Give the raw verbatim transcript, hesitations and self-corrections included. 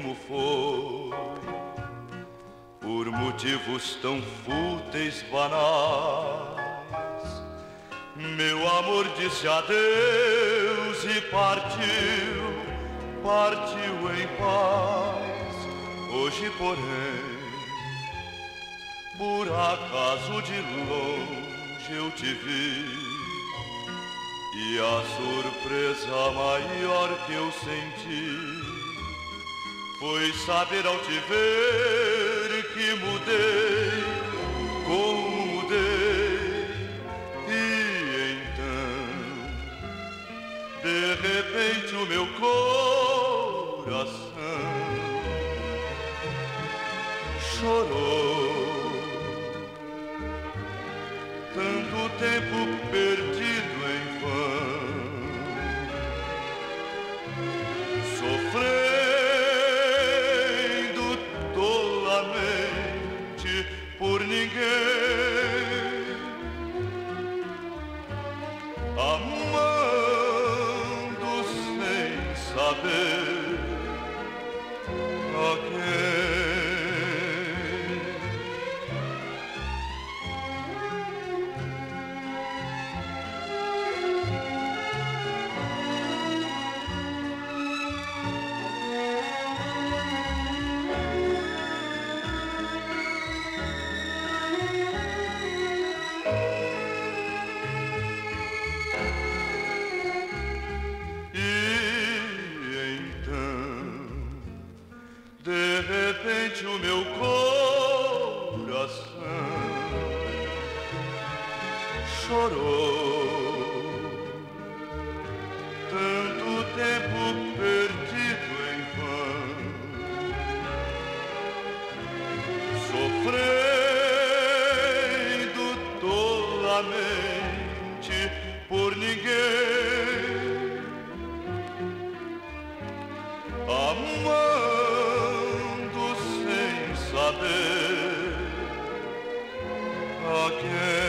como foi, por motivos tão fúteis, banais, meu amor disse adeus e partiu, partiu em paz. Hoje, porém, por acaso de longe eu te vi, e a surpresa maior que eu senti foi saber ao te ver que mudei, como mudei. E então, de repente, o meu coração chorou. Tanto tempo perdido em vão, sofrendo tolamente por ninguém, amando sem saber a quem. De repente o meu coração chorou. Tanto tempo perdido em vão, sofrendo tolamente por ninguém, amando sem saber a quem.